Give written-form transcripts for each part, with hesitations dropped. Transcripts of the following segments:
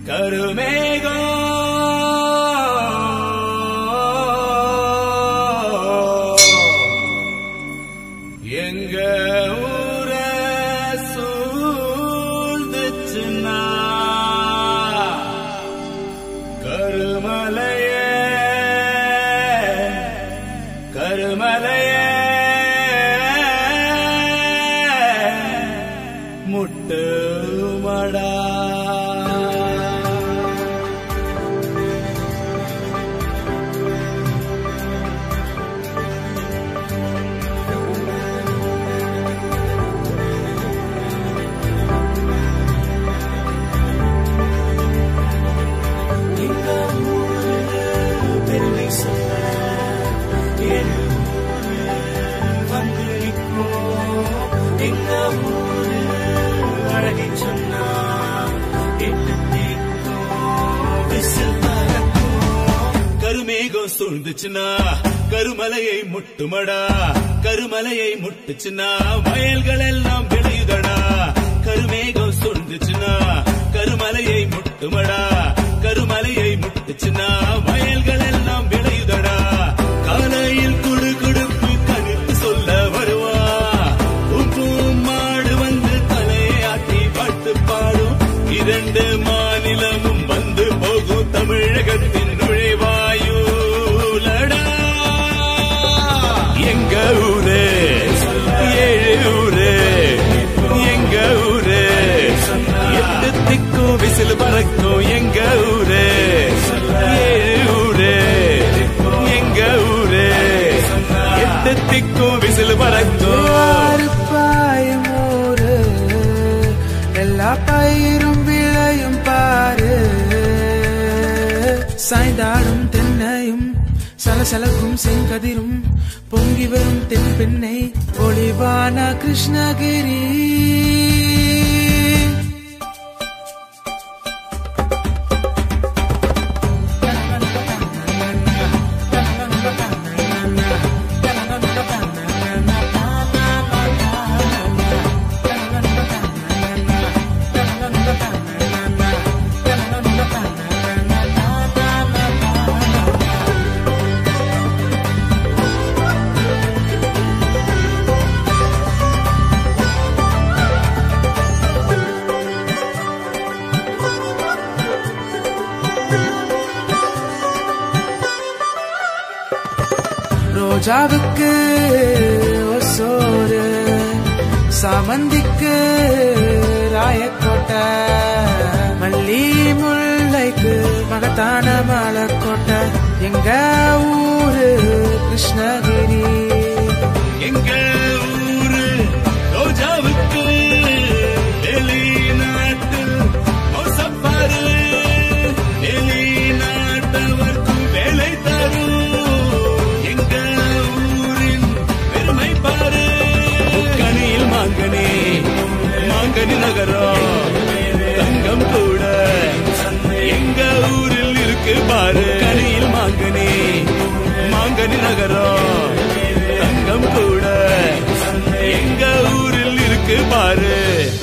கருமேகம் எங்க ஊர சூழ்ந்துச்சுன்னா கருமலைய கருமலைய முட்டுமடா கருமேகம் சூழ்ந்துச்சுன்னா கருமலையை முட்டுமடா கருமலையை முட்டுச்சுன்னா வயல்கள் எல்லாம் விளையுதடா கருமேகம் சூழ்ந்துச்சுன்னா கருமலையை முட்டுமடா கருமலையை முட்டுச்சுன்னா வயல்கள் எல்லாம் விளையுதடா காலையில் குடு குடுப்பு கணித்து சொல்ல வருவா உப்பும் மாடு வந்து தலையாட்டி பாட்டு பாடும் இரண்டு மாநிலமும் வந்து போகும் தமிழகத்தின் நுழைவாயுலடா எங்க ஊரு ஏழு ஊரு எங்க ஊரு எட்டு திக்கும் விசில் பறக்கும் எங்க ஊரு ஏழு ஊரு எங்க ஊரு எட்டு திக்கும் விசில் பறக்கும் பாயும் ஊரு எல்லா பயிரும் விளையும் பாரு சாய்ந்தாடும் தென்னையும் சலசலக்கும் செங்கதிரும் பொங்கி வரும் தென் பெண்ணை ஒளிவான கிருஷ்ணகிரி ரோஜாவுக்கு ஒசோரு சாமந்திக்கு ராயக்கோட்டை மல்லி முல்லைக்கு மகத்தான மலக்கோட்டை எங்க ஊரு கிருஷ்ணகிரி எங்க ஊரு ரோஜாவுக்கு வெளிநாட்டு மோசப்பாரு வெளிநாட்டவர்க்கு வேலை தரும் எங்க ஊரின் பெருமை பாரு கனியில் மாங்கனி மாங்கனி நகரம் தங்கம் கூட எங்க ஊரில் இருக்கு பாரு கனியில் மாங்கனி மாங்கனி நகரம் தங்கம் கூட எங்க ஊரில் இருக்கு பாரு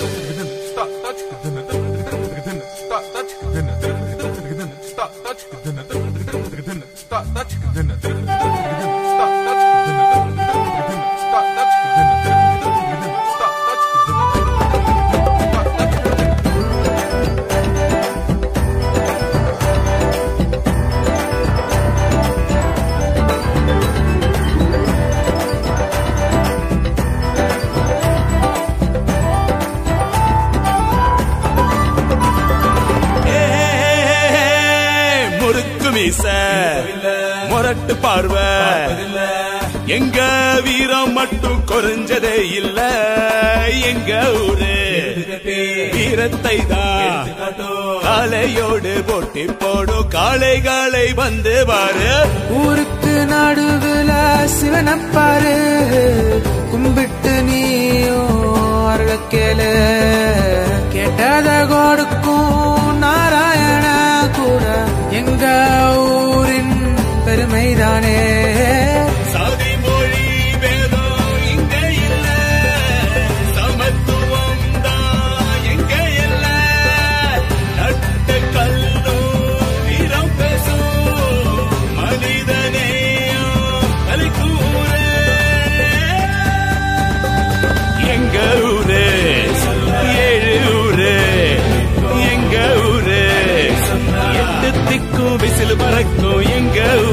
முரட்டு பார்வை எங்க வீரம் மட்டும் குறைஞ்சதே இல்ல எங்க ஊரு வீரத்தை தான் காலையோடு போட்டி போடும் காளைகளை வந்து பாரு ஊருக்கு நடுவுல சிவனப்பாரு கும்பிட்டு நீயோ அருள கேளு கேட்டத கொடுக்கும் நாராயண கூட எங்க ஊரின் பெருமைதானே சாதி மொழி வேதம் இங்க இல்ல சமத்துவம் தான் எங்க இல்ல நட்டு கல் விசில் பறக்கும் எங்க